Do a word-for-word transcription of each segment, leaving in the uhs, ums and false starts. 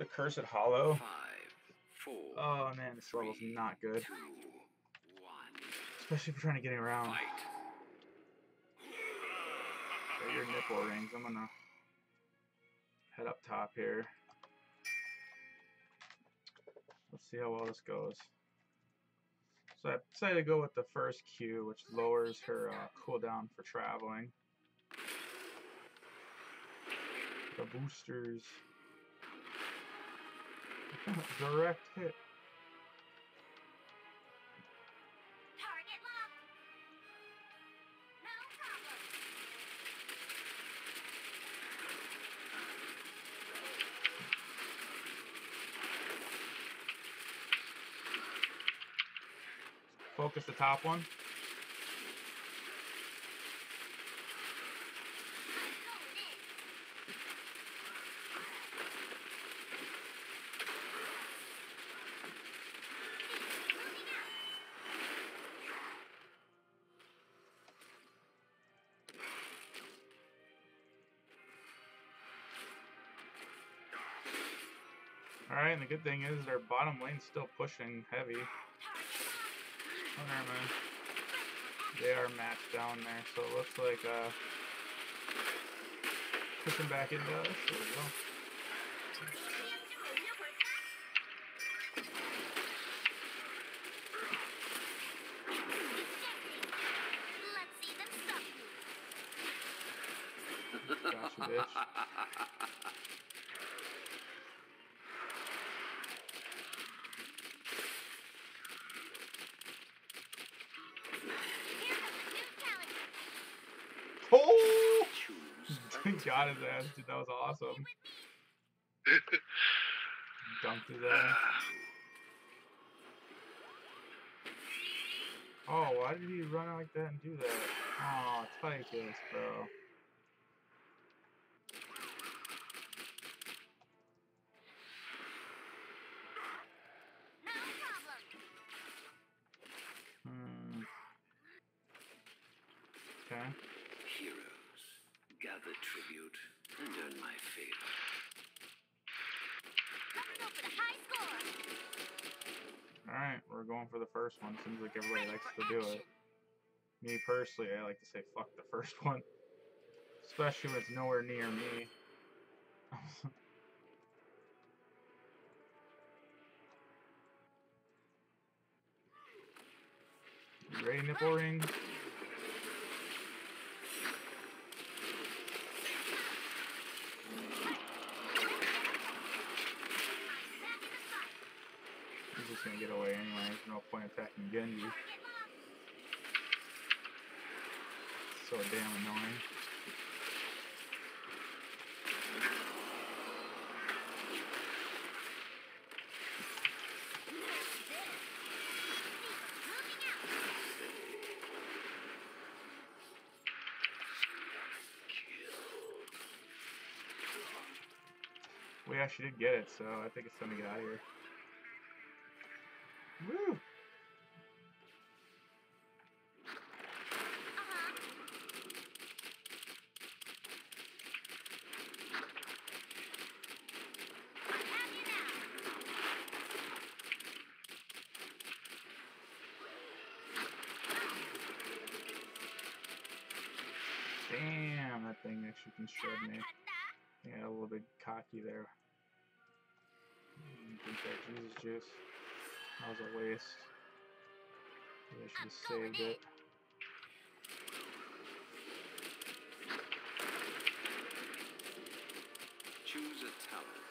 The Cursed Hollow. Five, four, Oh man, this level's not good. two, one. Especially if you're trying to get around. Fight. So your nipple rings. I'm gonna head up top here. Let's see how well this goes. So I decided to go with the first Q, which lowers her uh, cooldown for traveling. The boosters. Direct hit. Target locked. No problem. Focus the top one. Alright, and the good thing is their bottom lane's still pushing heavy. Oh, never mind. They are matched down there, so it looks like uh, pushing back into us. There we go. Gotcha, bitch. Oh! Got his ass, dude. That was awesome. Dunked his ass. Oh, why did he run out like that and do that? Oh, Tychus, bro. Hmm. Okay. Heroes, gather tribute and earn my favor. Let's go for the high score. Alright, we're going for the first one. Seems like everybody likes to do it. Me personally, I like to say fuck the first one. Especially when it's nowhere near me. You ready, nipple ring? He's just gonna get away anyway. There's no point attacking Genji. So damn annoying. We actually did get it, so I think it's time to get out of here. Woo! Damn, that thing actually can shred me. Yeah, a little bit cocky there. Drink that Jesus juice. That was a waste. Maybe I should have saved it. Choose a talent.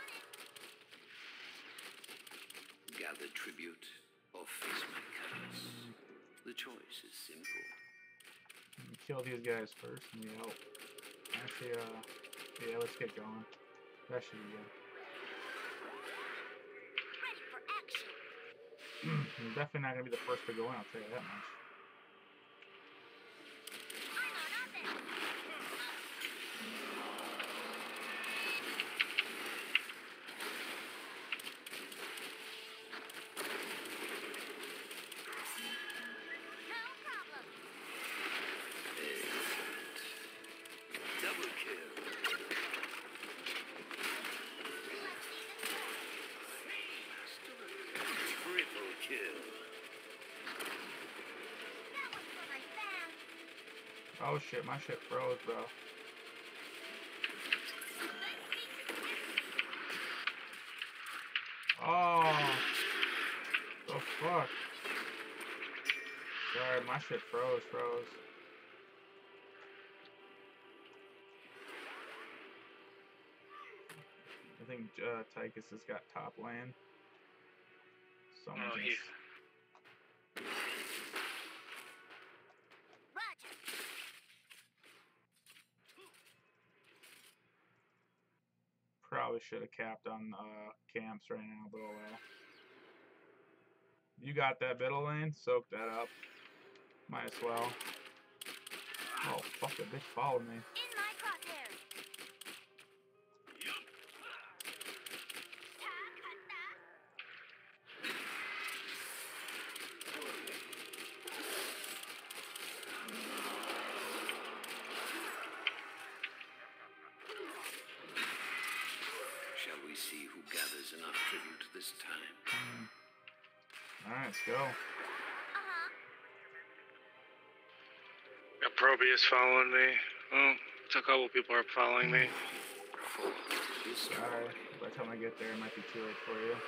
Gather tribute or face my curse. The choice is simple. Kill these guys first and we help. Actually, uh, yeah, let's get going. That should be good. Ready for action. I'm definitely not gonna be the first to go in, I'll tell you that much. I'm on offense. No problem. Excellent. Double kill. Let's see this Oh shit, my shit froze, bro. Oh, the fuck. Sorry, my shit froze, froze. I think uh, Tychus has got top lane. Someone's Oh, gonna he... Roger. Probably should have capped on uh, camps right now, but oh well. You got that middle lane? Soak that up. Might as well. Oh, fuck, that bitch followed me. In my crosshairs. Shall we see who gathers enough tribute this time? Mm. Alright, let's go. Uh-huh. Got Probius following me. Oh, a couple people are following me. Sorry, by the time I get there, it might be too late for you.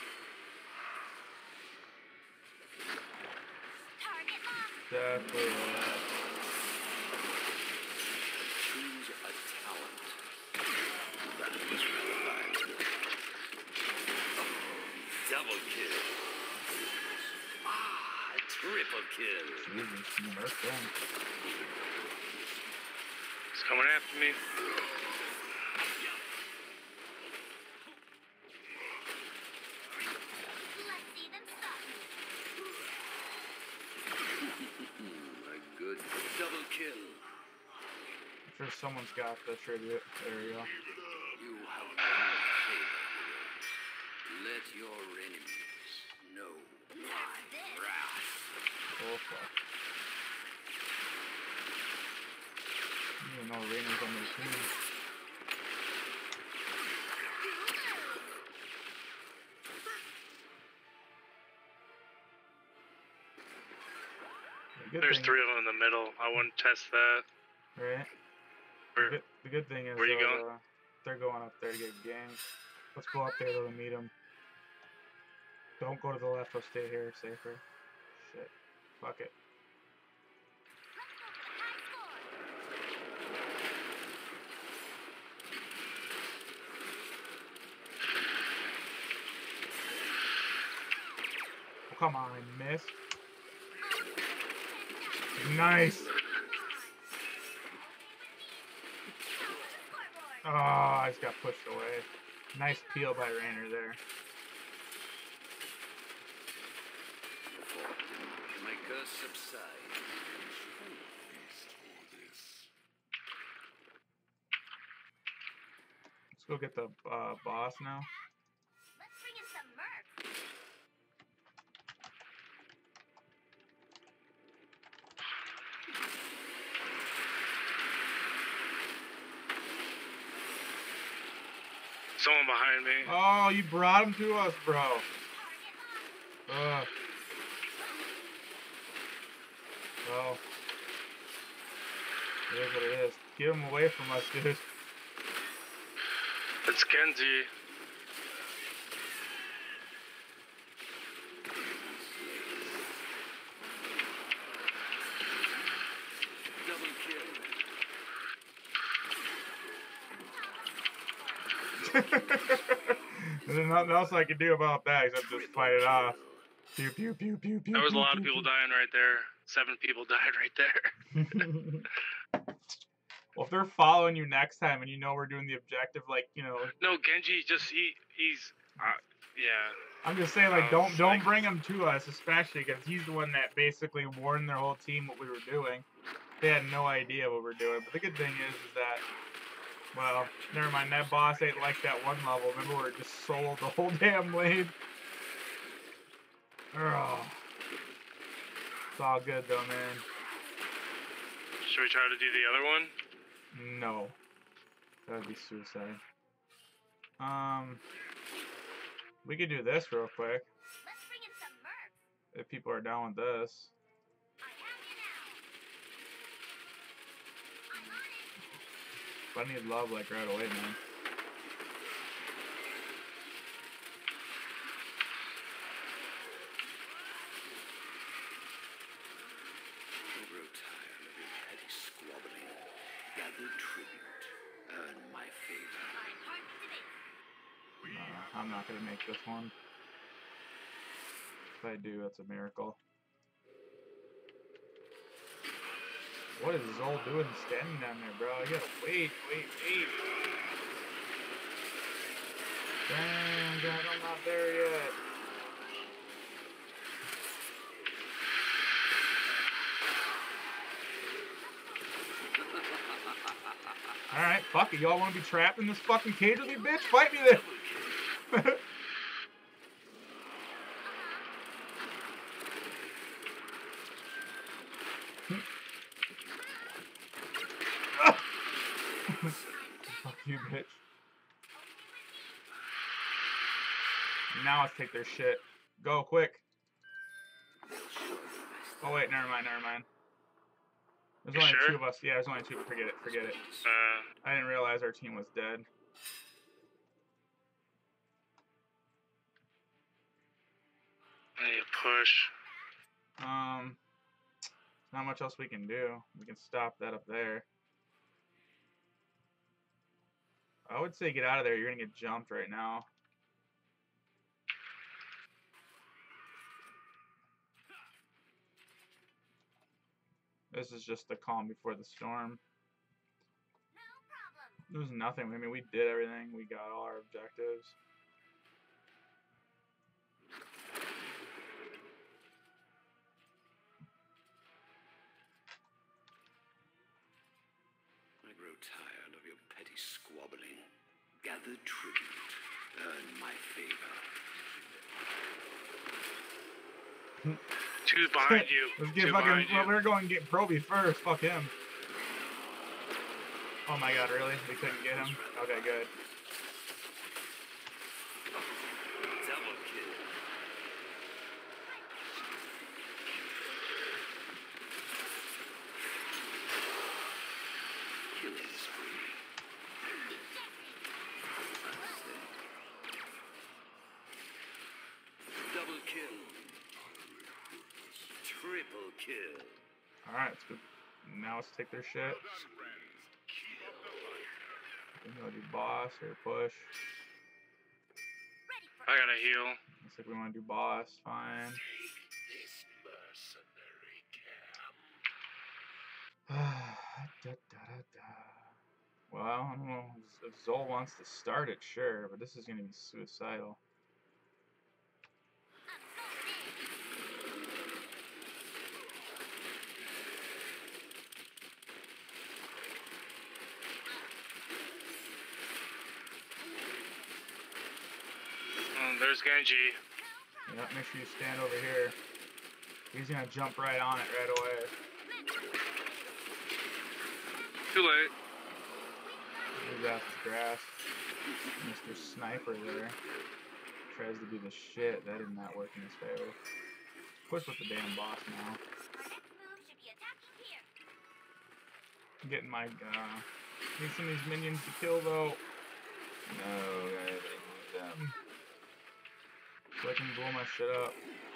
Target locked. Definitely. Uh, Choose a talent. That was realized. Double kill. Ah, triple kill. Jesus, nerf them. He's coming after me. Let's see them stop. A good double kill. I'm sure someone's got the tribute. There you go. You have won the favor. Let your enemies know my wrath. Oh, fuck. I don't even know Raynor's on their team. The good There's thing, three of them in the middle. I wouldn't test that. right? The Where, good, the good thing is where you uh, going? they're going up there to get ganked. Let's go up there though to meet them. Don't go to the left, let's stay here, safer. Shit. Fuck it. Oh, come on, I missed. Nice. Oh, I just got pushed away. Nice peel by Raynor there. My curse subsides. Let's go get the uh, boss now. Let's bring in some mercs. Someone behind me. Oh, you brought him to us, bro. Target locked. Ugh. Well, it is what it is. Get him away from us, dude. It's Genji. Double kill. There's nothing else I can do about that except just fight it off. Pew pew pew pew pew. There was a pew, lot pew, of people pew. dying right there. Seven people died right there. Well, if they're following you next time and you know we're doing the objective, like, you know, No, Genji just he he's uh, yeah. I'm just saying, like, Uh, don't don't like- bring him to us, especially because he's the one that basically warned their whole team what we were doing. They had no idea what we're doing. But the good thing is, is that, well, never mind. That boss ain't like that one level. Remember, where it just sold the whole damn lane. Ugh. It's all good though, man. Should we try to do the other one? No, that would be suicide. Um, we could do this real quick Let's bring in some mercs. if people are down with this. I have you now. But I need love like right away, man. I grow tired of your petty squabbling. Gather tribute. Earn my favor. Uh, I'm not gonna make this one. If I do, that's a miracle. What is Zul doing standing down there, bro? You gotta wait, wait, wait. Damn, God, I'm not there yet. Alright, fuck it. Y'all wanna be trapped in this fucking cage with me, bitch? Fight me then! Fuck you, bitch. Now let's take their shit. Go, quick. Oh, wait, never mind, never mind. There's only sure? two of us. Yeah, there's only two. Forget it, forget it. Uh, I didn't realize our team was dead. I need to push. Um, not much else we can do. We can stop that up there. I would say get out of there. You're gonna get jumped right now. This is just the calm before the storm. No problem. There's nothing. I mean, we did everything. We got all our objectives. I grow tired of your petty squabbling. Gather tribute. Earn my favor. Two's behind you. Let's get Two fucking. behind Well, you. we're going to get Proby first. Fuck him. Oh my god, really? We couldn't get him? Okay, good. Double kill. Killing spree. Double kill. Triple kill. Alright, let's go. Now let's take their shit. We can go do boss or push. Ready for I gotta heal. Looks like we want to do boss. Fine. This mercenary camp. Da, da, da, da. Well, I don't know. If Zol wants to start it, sure, but this is going to be suicidal. Oh, there's Genji. Yep, make sure you stand over here. He's going to jump right on it right away. Too late. He's off the grass. Mister Sniper there. Tries to do the shit. That did not work in his favor. Push with the damn boss now. our next move should be attacking here. I'm getting my, uh... need some of these minions to kill, though. No, guys, I need them. So I can blow my shit up.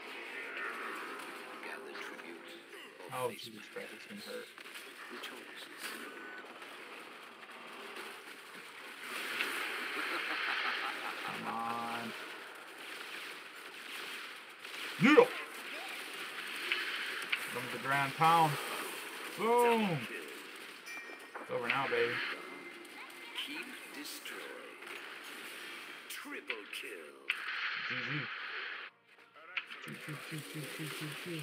Gather tribute. Oh, Jesus Christ, it's gonna hurt. The choice is simple. Come on. Noodle! Come to the ground pound. Boom! It's over now, baby. Keep destroy. Triple kill. G G. Choo, choo, choo, choo, choo, choo, choo.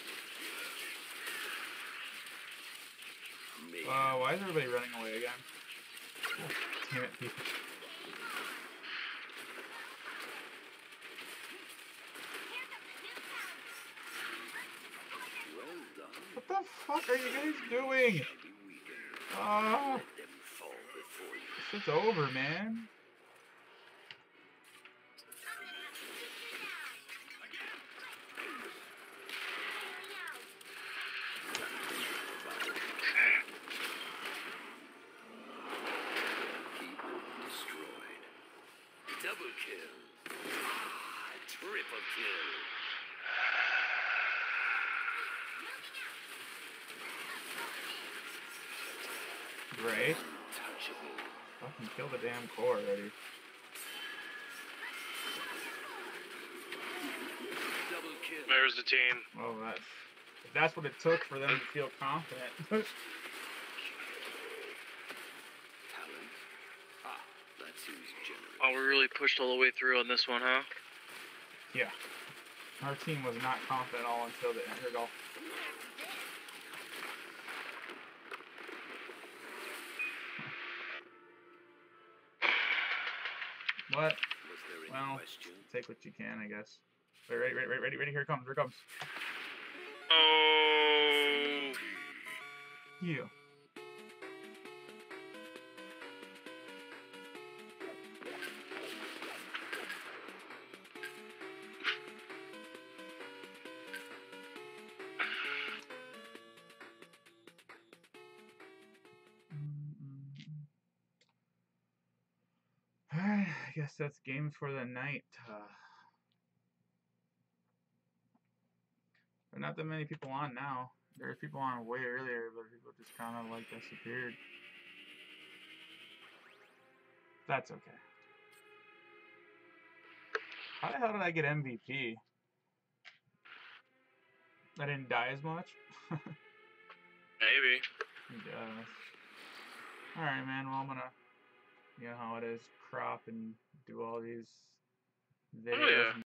Mayhem. Uh, why is everybody running away again? Oh, damn it, people. Well done. What the fuck are you guys doing? Shall be weakened. Oh, Let them fall before you. this shit's over, man. Double kill. Ah, triple kill. Great. Untouchable. Fucking kill the damn core already. Double kill. There's the team. Well, that's, if that's what it took for them to feel confident. Talent. Ah, that seems generous. Oh, we really pushed all the way through on this one, huh? Yeah. Our team was not confident at all until the end. Here we go. What? Was there any Well, question? take what you can, I guess. Wait, ready, ready, ready, ready, ready. Here it comes, here it comes. Oh. Yeah. Alright, I guess that's game for the night. Uh, there are not that many people on now. There were people on way earlier, but people just kind of like disappeared. That's okay. How the hell did I get M V P? I didn't die as much? Maybe. I guess. Alright, man. Well, I'm gonna, you know how it is, crop and do all these videos. Oh, yeah.